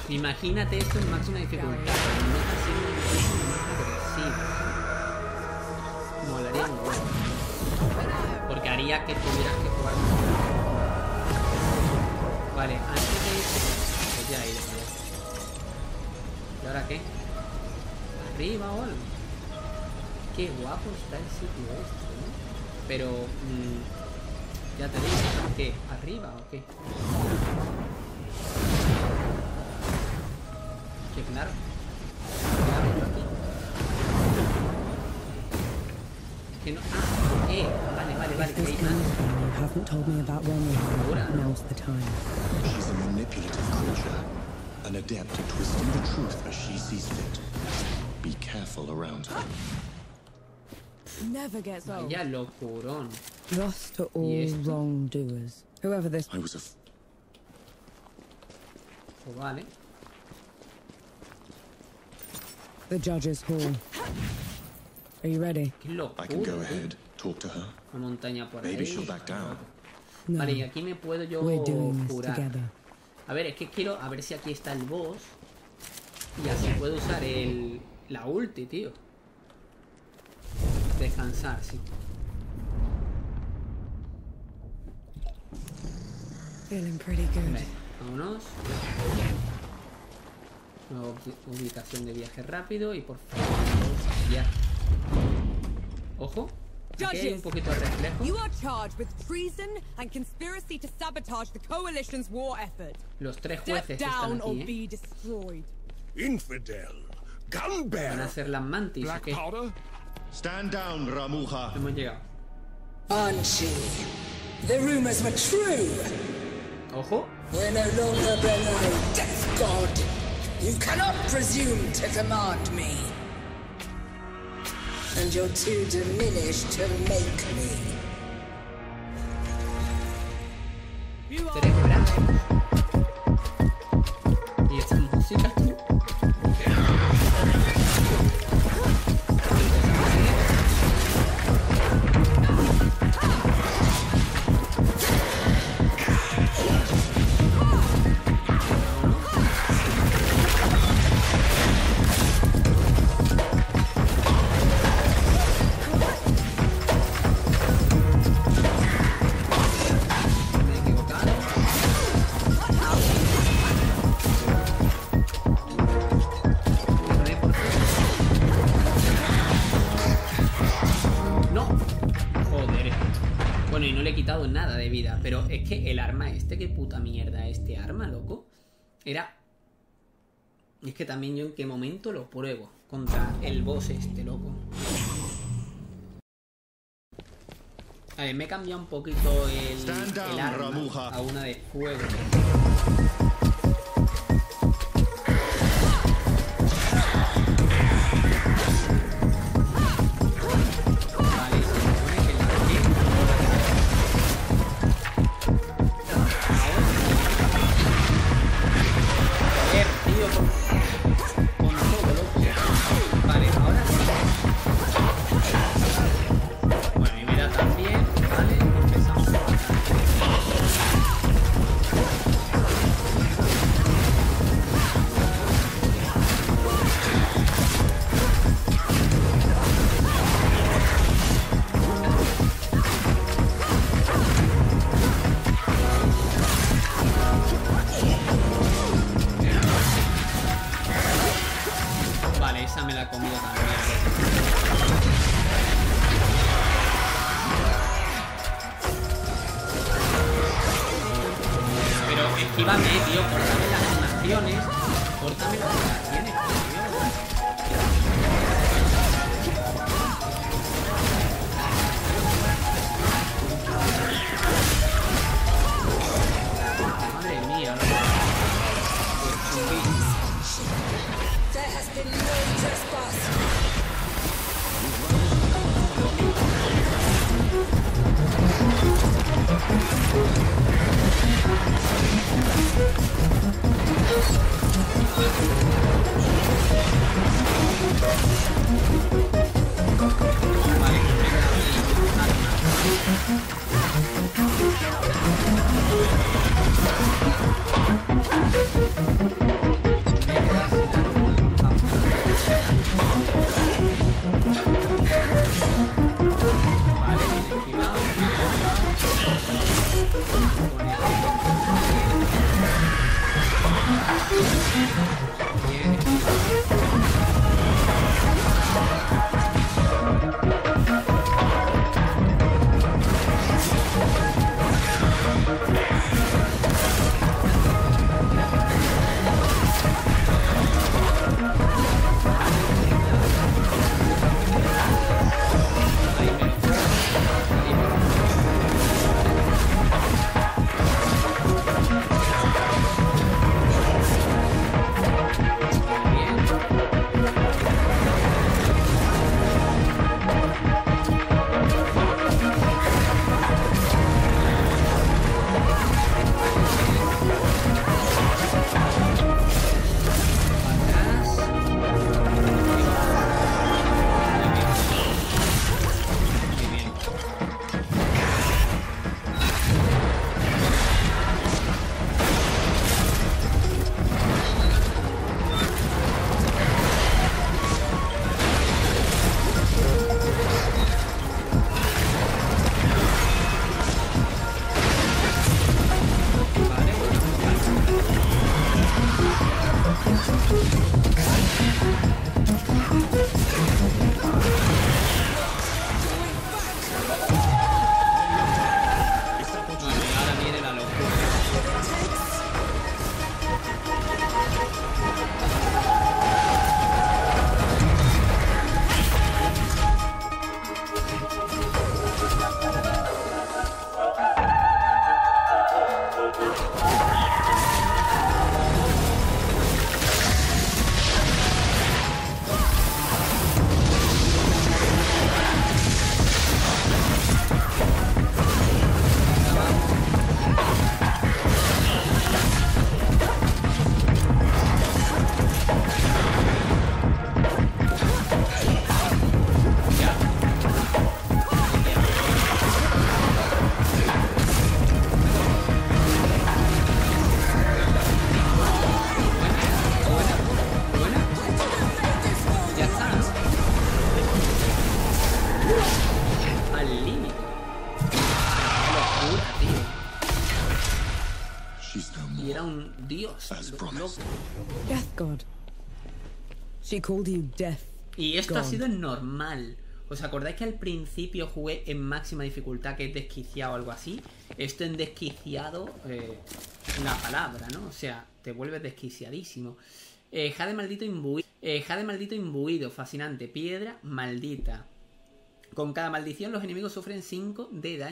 Imagínate esto en máxima dificultad, pero no está siendo muchísimo más agresivo. Molaría un huevo. Porque haría que tuvieras que jugar. Vale, antes de irse. Pues ya he ido. ¿Y ahora qué? ¿Arriba o algo? Qué guapo está el sitio este, ¿no? Pero. Ya te digo, ¿qué? ¿Arriba o qué? Que claro. Aquí. Que no. Vale. If this comes from you haven't told me about Romuald, now's the time. She's a manipulative creature, an adept at twisting the truth as she sees fit. Be careful around her. Never gets old. Vaya locurón. Lost to all wrongdoers. Whoever this. I was Pues vale. The judge's hall. Are you ready? Qué locura. I can go ahead, talk to her. Una montaña por ahí. Maybe she'll back down. No. Vale, y aquí me puedo yo We're doing this curar. together. A ver, es que quiero a ver si aquí está el boss. Y así puedo usar la ulti, tío. Descansar, sí. Feeling pretty good. Vale, vámonos. Nueva ubicación de viaje rápido y por favor, ya. Ojo. Aquí hay un poquito de reflejo. You are charged with treason and conspiracy to sabotage the coalition's war effort. Los tres Step jueces están down or aquí, be destroyed. Infidel. Van a Gunbearer. hacer las mantis, ¿o Black qué? powder. Stand down, Ramuha. Hemos llegado. Anshi, the rumors were true. Ojo. We're no longer below Death God. You cannot presume to command me. And you're too diminished to make me. Tres brazos. Y esta música, tío. Me he equivocado. No. Joder. Bueno, y no le he quitado nada de vida. Pero es que el arma qué puta mierda este arma, loco. Era... Es que también yo en qué momento lo pruebo contra el boss este, loco. A ver, me he cambiado un poquito el arma a una de fuego. Vale, se supone que la joder, tío, con todo, loco. Vale, ahora sí. Bueno, y mira también, ¿vale? Empezamos por acá. Vale, esa me la he comido también. Pero esquívame, tío, córtame las animaciones. Córtame las animaciones, tío. Madre mía, loco. Pues chunguín. There has been no trespass. un dios As loco. promised. Death God. She called you Death. Y esto ha God. sido normal. ¿Os acordáis que al principio jugué en máxima dificultad, que es desquiciado o algo así? Esto en desquiciado, la palabra, ¿no? O sea, te vuelves desquiciadísimo. Jade maldito imbuido. Jade maldito imbuido, fascinante. Piedra maldita. Con cada maldición los enemigos sufren 5 de daño.